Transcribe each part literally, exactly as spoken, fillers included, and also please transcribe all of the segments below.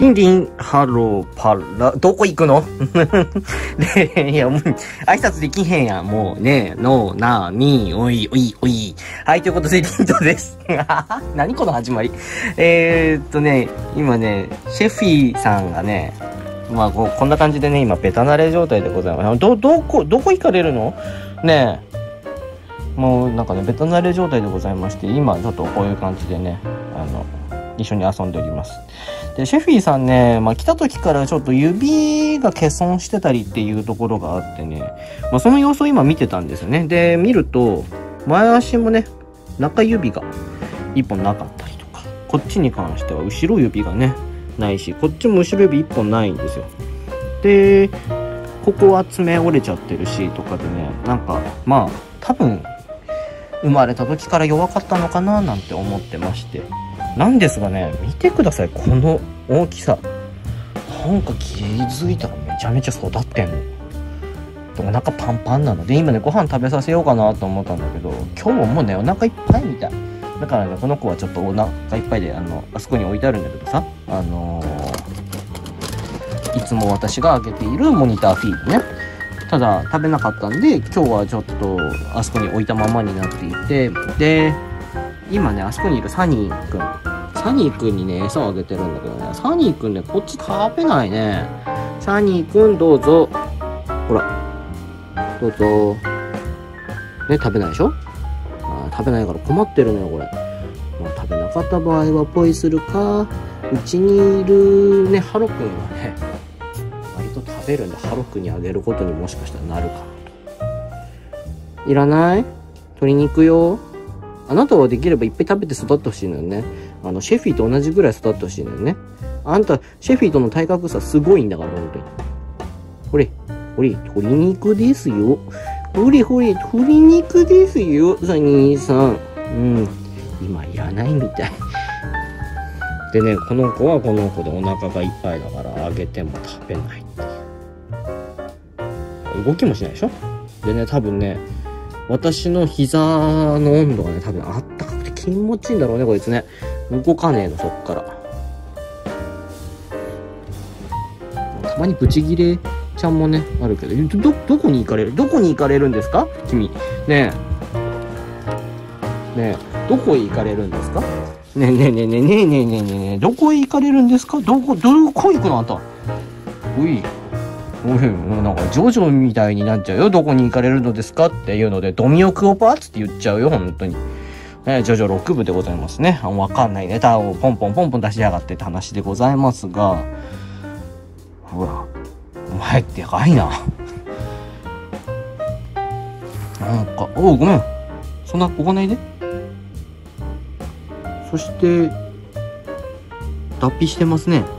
リンリン、ハロー、パラ、どこ行くので、いや、もう、挨拶できへんやん。もう、ね、の、な、み、おい、おい、おい。はい、ということで、リントです。何この始まり。えーっとね、今ね、シェフィーさんがね、まあこう、こんな感じでね、今、ベタ慣れ状態でございます。ど、どこ、どこ行かれるのねえ。もう、なんかね、ベタ慣れ状態でございまして、今、ちょっとこういう感じでね、あの、一緒に遊んでおります。で、シェフィーさんね、まあ来た時からちょっと指が欠損してたりっていうところがあってね、まあその様子を今見てたんですよね。で、見ると、前足もね、中指が一本なかったりとか、こっちに関しては後ろ指がね、ないし、こっちも後ろ指一本ないんですよ。で、ここは爪折れちゃってるし、とかでね、なんか、まあ、多分、生まれた時から弱かったのかななんて思ってまして。なんですがね、見てください、この大きさ。なんか気づいたらめちゃめちゃ育ってんの。お腹パンパンなので、今ね、ご飯食べさせようかなと思ったんだけど、今日ももうね、お腹いっぱいみたい。だからね、この子はちょっとお腹いっぱいで、あの、あそこに置いてあるんだけどさ、あのー、いつも私が開けているモニターフィードね。ただ、食べなかったんで、今日はちょっと、あそこに置いたままになっていて、で、今ね、あそこにいるサニーくん。サニーくんにね、餌をあげてるんだけどね、サニーくんね、こっち食べないね。サニーくん、どうぞ。ほら。どうぞ。ね、食べないでしょ？あー、食べないから困ってるのよ、これ。まあ、食べなかった場合はポイするか、うちにいるね、ハロくんはね、割と食べるんで、ハロくんにあげることにもしかしたらなるかなと。いらない？鶏肉よ。あなたはできればいっぱい食べて育ってほしいのよね。あの、シェフィーと同じぐらい育ってほしいのよね。あんた、シェフィーとの体格差すごいんだから、本当に。ほれ、ほれ、鶏肉ですよ。ほれほれ、鶏肉ですよ、サニーさん。うん。今いらないみたい。でね、この子はこの子でお腹がいっぱいだからあげても食べないっていう。動きもしないでしょ？でね、多分ね、私の膝の温度がね、多分あったかくて気持ちいいんだろうね、こいつね。動かねえの、そっから。たまにブチギレちゃんもね、あるけど、ど、どこに行かれるどこに行かれるんですか君。ねえ。ねえ、どこへ行かれるんですか？ねえねえねえねえねえねえねえねえ、どこへ行かれるんですか？どこ、どこ行くのあんた。おい。おい、もうなんかジョジョみたいになっちゃうよ。どこに行かれるのですかっていうので、ドミオクオパーツって言っちゃうよ、本当に。ね、ジョジョろく部でございますね。あ、わかんないネタをポンポンポンポン出しやがってって話でございますが、ほら、お前ってでかいな。なんか、おう、ごめん。そんなここないで。そして、脱皮してますね。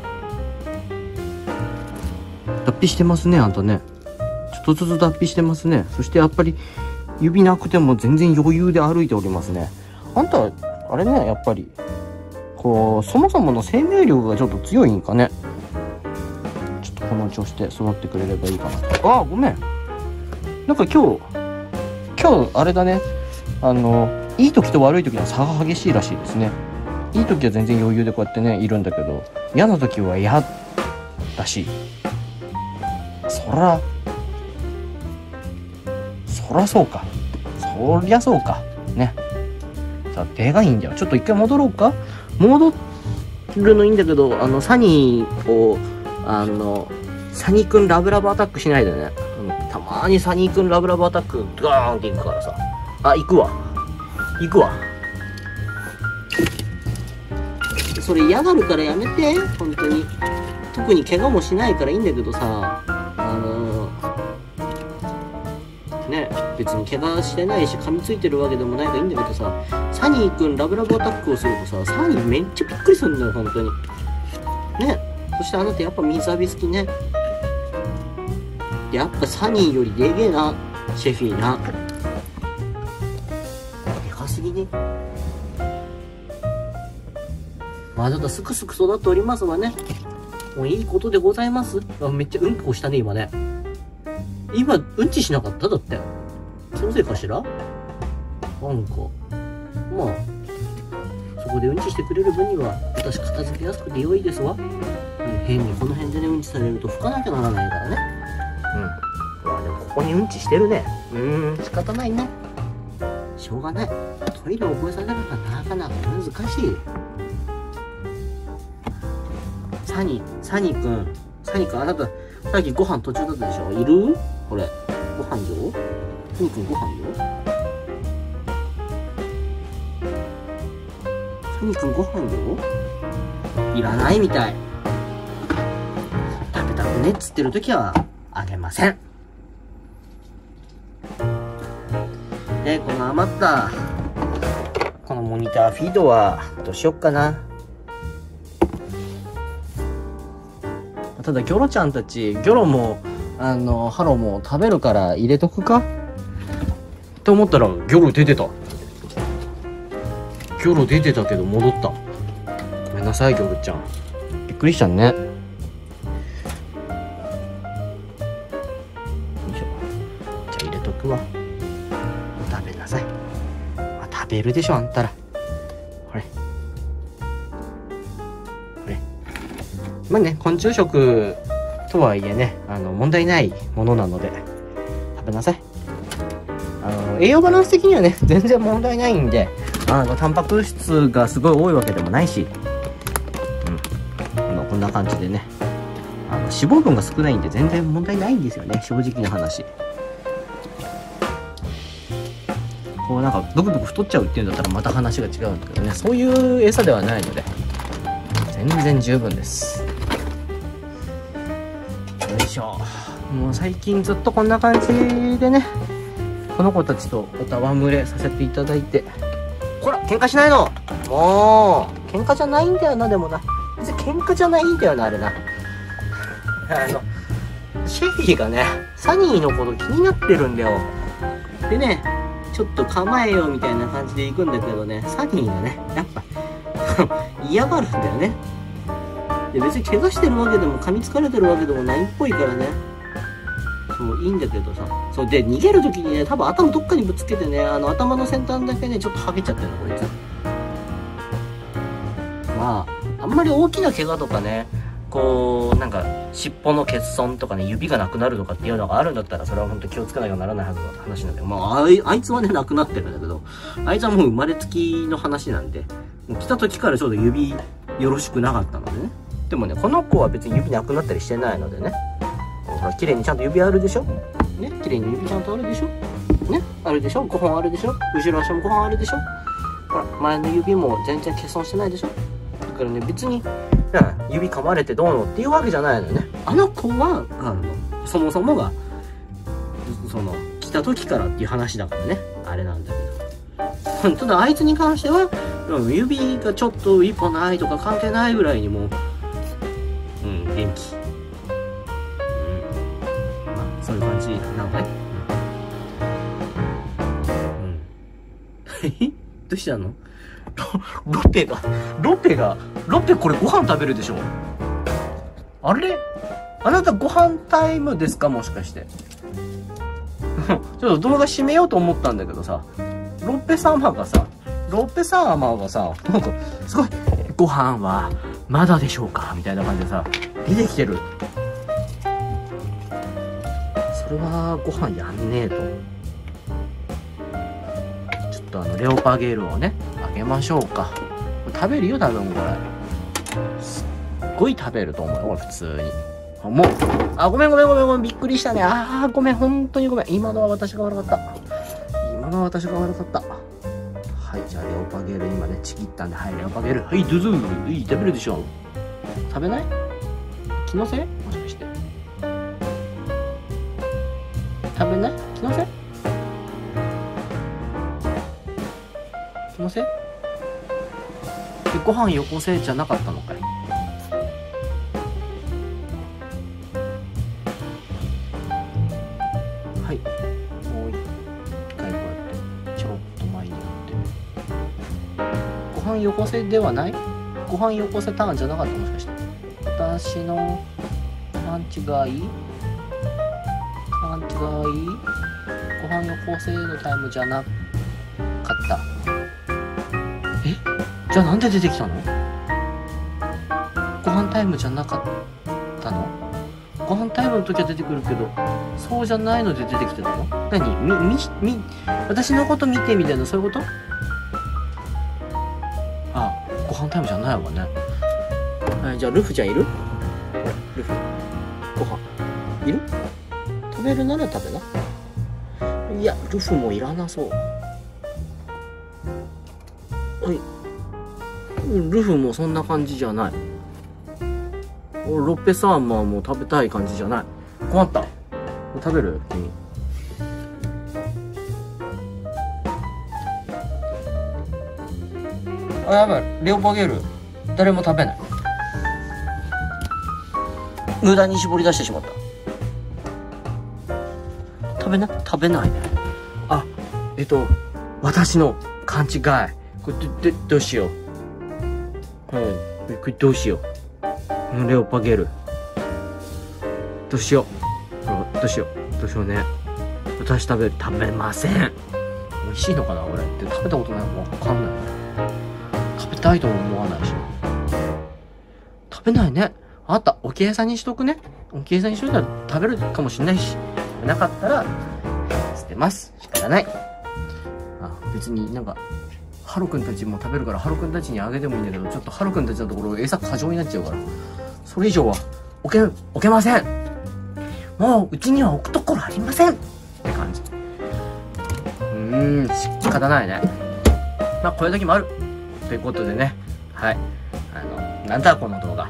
脱皮してますね、あんたね。ちょっとずつ脱皮してますね。そしてやっぱり指なくても全然余裕で歩いておりますね。あんた、あれね、やっぱり、こう、そもそもの生命力がちょっと強いんかね。ちょっとこの調子で育ってくれればいいかな。ああ、ごめん。なんか今日、今日、あれだね。あの、いい時と悪い時の差が激しいらしいですね。いい時は全然余裕でこうやってね、いるんだけど、嫌な時は嫌だし。そら、そらそうか。そりゃそうか。ね。さてがいいんだよ。ちょっと一回戻ろうか。戻るのいいんだけど、あの、サニーを、あの、サニーくんラブラブアタックしないでね。うん、たまーにサニーくんラブラブアタック、ガーンっていくからさ。あ、行くわ。行くわ。それ嫌がるからやめて。本当に。特に怪我もしないからいいんだけどさ。あのー、ね、別に怪我してないし噛みついてるわけでもないからいいんだけどさ、サニーくんラブラブアタックをするとさ、サニーめっちゃびっくりするんだよ、本当に。ね、そしてあなたやっぱ水浴び好きね。やっぱサニーよりでげえな、シェフィーな。でかすぎね。まあちょっとすくすく育っておりますわね。もういいことでございます。あ、めっちゃうんこしたね、今ね。今、うんちしなかっただって。そのせいかしら？なんか、まあ、そこでうんちしてくれる分には、私片付けやすくて良いですわ。うん。 変にこの辺でねうんちされると拭かなきゃならないからね。うん。まあでもここにうんちしてるね。うーん、仕方ないね。しょうがない。トイレ覚えさせるのはなかなか難しい。サニー、サニーくん、サニーくん、あなたさっきご飯途中だったでしょ。いる？これご飯よ。サニーくんご飯よ。サニーくんご飯よ。いらないみたい。食べたくねっつってるときはあげません。で、この余ったこのモニターフィードはどうしよっかな。ただギョロちゃんたち、ギョロもあのハロも食べるから入れとくかって思ったらギョロ出てた。ギョロ出てたけど戻った。ごめんなさいギョロちゃん、びっくりしたね。よいしょ。じゃあ入れとくわ。食べなさい。あ、食べるでしょあんたら。これこれまあね、昆虫食とはいえね、あの問題ないものなので食べなさい。あの栄養バランス的にはね全然問題ないんで、あのタンパク質がすごい多いわけでもないし、うん、まあ、こんな感じでね、あの脂肪分が少ないんで全然問題ないんですよね、正直な話。こうなんかブクブク太っちゃうっていうんだったらまた話が違うんだけどね、そういう餌ではないので全然十分です。よいしょ。もう最近ずっとこんな感じでね、この子たちとおたわむれさせていただいて。ほら喧嘩しないの。もう喧嘩じゃないんだよな。でもな、別に喧嘩じゃないんだよな、あれな。あのシェフィーがねサニーのこと気になってるんだよ。でね、ちょっと構えようみたいな感じで行くんだけどね、サニーがねやっぱ嫌がるんだよね。で別に怪我してるわけでも噛みつかれてるわけでもないっぽいからね、そういいんだけどさ。そうで逃げる時にね、多分頭どっかにぶつけてね、あの頭の先端だけねちょっと剥げちゃってるのこいつ。まああんまり大きな怪我とかね、こうなんか尻尾の欠損とかね、指がなくなるとかっていうのがあるんだったらそれは本当気をつけなきゃならないはずの話なんだよ。まああいあいつはねなくなってるんだけど、あいつはもう生まれつきの話なんで、来た時からちょうど指よろしくなかったのでね。でもねこの子は別に指なくなったりしてないのでね、ほら綺麗にちゃんと指あるでしょね、綺麗に指ちゃんとあるでしょね、あるでしょ、ごほんあるでしょ、後ろ足もごほんあるでしょ、ほら前の指も全然欠損してないでしょ。だからね別に、うん、指噛まれてどうのっていうわけじゃないのよね。あの子はあのそもそもがその来た時からっていう話だからね、あれなんだけど、ただあいつに関しては指がちょっと一本ないとか関係ないぐらいにもう、うん、元気、うん、まあそういう感じなのね。うん、どうしたの？ロロペがロペがロペこれご飯食べるでしょ。あれあなたご飯タイムですかもしかして。ちょっと動画締めようと思ったんだけどさ、ロペ様がさロペ様がさなんかすごいご飯はまだでしょうかみたいな感じでさ出てきてる。それはご飯やんねえと。ちょっとあのレオパゲールをねあげましょうか。食べるよ多分これ。すっごい食べると思うよこれ普通に。もうあごめんごめんごめんごめんびっくりしたね。あーごめん本当にごめん。今のは私が悪かった。今のは私が悪かった。はい、じゃあレオパゲール今ねちぎったんで、はいレオパゲールはいどうぞ。いい食べるでしょ。食べない？気のせい？もしかして食べない？気のせい？気のせい？でご飯よこせじゃなかったのかい？はい、もう一回こうやってちょろっと前に寄って、ご飯よこせではない？ご飯よこせターンじゃなかったもしかして。私の勘違い？勘違い？ご飯よこせのタイムじゃなかった。え？じゃあなんで出てきたの？ ご飯タイムじゃなかったの？ご飯タイムの時は出てくるけど、そうじゃないので出てきてたの？何？み、み、み、私のこと見てみたいな、そういうこと？あ、ご飯タイムじゃないわね。はい、じゃあルフちゃんいる？ルフ。ご飯。いる？食べるなら食べな。いや、ルフもいらなそう。はい。ルフもそんな感じじゃない。ロッペサーマーも食べたい感じじゃない。困った。食べる？君。あ、やばい。レオパゲール。誰も食べない。無駄に絞り出してしまった。食べな、食べないね。あ、えっと、私の勘違い。これ、ど、ど、どうしよう。はい。これどうしよう。レオパゲル。どうしよう。どうしよう。どうしようね。私食べる、食べません。美味しいのかなこれって食べたことないもんわかんない。食べたいとも思わないし。食べないね。あった。おきえさんにしとくね。おきえさんにしといたら食べるかもしれないし。食べなかったら、捨てます。仕方ない。あ、別になんか、ハロくんたちも食べるから、ハロくんたちにあげてもいいんだけど、ちょっとハロくんたちのところ餌過剰になっちゃうから。それ以上は、置け、置けません。もう、うちには置くところありませんって感じ。うーん、仕方ないね。まあ、こういう時もある。ということでね。はい。あの、なんだこの動画。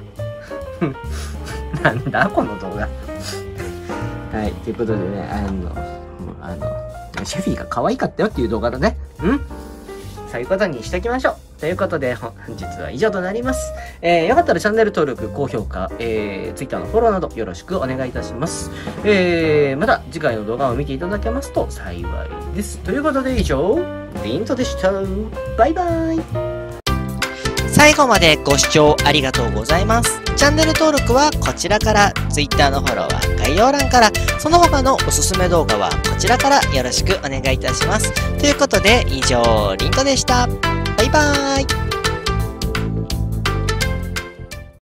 なんだこの動画。はい。ということでね、あの、あの、シェフィーが可愛かったよっていう動画だね。うんそういうことにしときましょう。ということで、本日は以上となります。えー、よかったらチャンネル登録、高評価、えー、Twitter のフォローなどよろしくお願いいたします。えー、また次回の動画を見ていただけますと幸いです。ということで以上、リントでした。バイバイ。 最後までご視聴ありがとうございます。チャンネル登録はこちらから、Twitter のフォローは概要欄から、その他のおすすめ動画はこちらからよろしくお願いいたします。ということで以上、リントでした。バイバーイ。